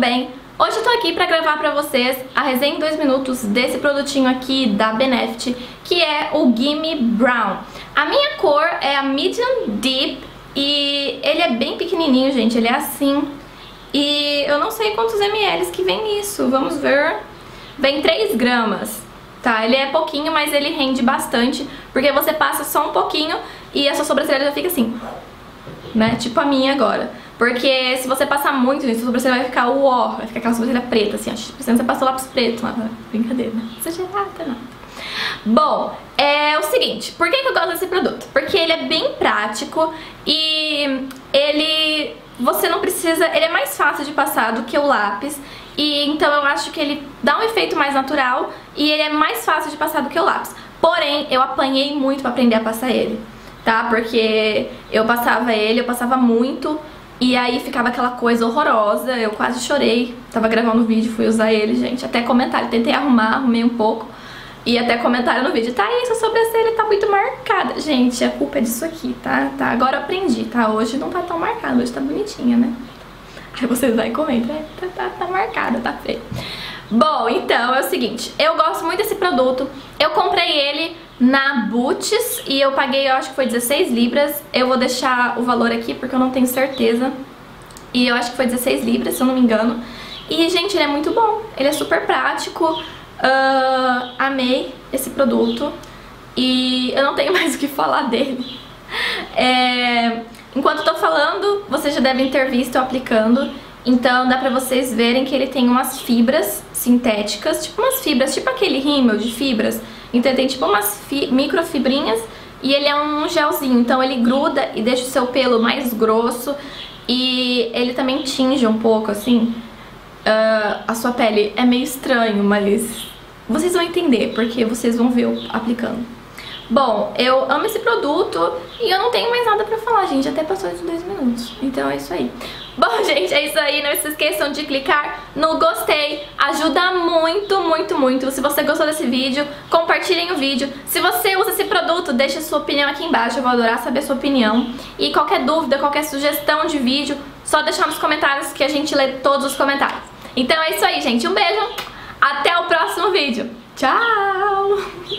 bem? Hoje eu tô aqui pra gravar pra vocês a resenha em 2 minutos desse produtinho aqui da Benefit, que é o Gimme Brown. A minha cor é a Medium Deep e ele é bem pequenininho, gente, ele é assim. E eu não sei quantos ml que vem nisso, vamos ver. Vem 3 gramas, tá? Ele é pouquinho, mas ele rende bastante, porque você passa só um pouquinho e a sua sobrancelha já fica assim, né? Tipo a minha agora. Porque se você passar muito, gente, sua sobrancelha vai ficar uó, vai ficar aquela sobrancelha preta, assim, acho que você passou lápis preto lá. Brincadeira, né? Exagerada, não. Bom, é o seguinte, por que eu gosto desse produto? Porque ele é bem prático e você não precisa, ele é mais fácil de passar do que o lápis. E então eu acho que ele dá um efeito mais natural e ele é mais fácil de passar do que o lápis. Porém, eu apanhei muito pra aprender a passar ele, tá? Porque eu passava muito e aí ficava aquela coisa horrorosa, eu quase chorei. Tava gravando o vídeo, fui usar ele, gente. Até comentário, tentei arrumei um pouco. E até comentário no vídeo, tá, isso, a sobrancelha tá muito marcada. Gente, a culpa é disso aqui, tá? Agora eu aprendi, tá? Hoje não tá tão marcada, hoje tá bonitinha, né? Aí vocês vai e comentam, tá marcada, tá feio. Bom, então é o seguinte, eu gosto muito desse produto. Eu comprei ele na Boots e eu paguei, eu acho que foi 16 libras. Eu vou deixar o valor aqui porque eu não tenho certeza. E eu acho que foi 16 libras, se eu não me engano. E, gente, ele é muito bom, ele é super prático. Amei esse produto e eu não tenho mais o que falar dele. Enquanto eu tô falando, vocês já devem ter visto eu aplicando. Então dá pra vocês verem que ele tem umas fibras sintéticas, tipo umas fibras, tipo aquele rímel de fibras. Então tem tipo umas microfibrinhas e ele é um gelzinho, então ele gruda e deixa o seu pelo mais grosso. E ele também tinge um pouco, assim, a sua pele. É meio estranho, mas vocês vão entender, porque vocês vão ver eu aplicando. Bom, eu amo esse produto e eu não tenho mais nada pra falar, gente. Até passou de 2 minutos, então é isso aí. Bom, gente, é isso aí. Não se esqueçam de clicar no gostei. Ajuda muito, muito, muito. Se você gostou desse vídeo, compartilhem o vídeo. Se você usa esse produto, deixe sua opinião aqui embaixo. Eu vou adorar saber a sua opinião. E qualquer dúvida, qualquer sugestão de vídeo, só deixar nos comentários que a gente lê todos os comentários. Então é isso aí, gente. Um beijo. Até o próximo vídeo. Tchau!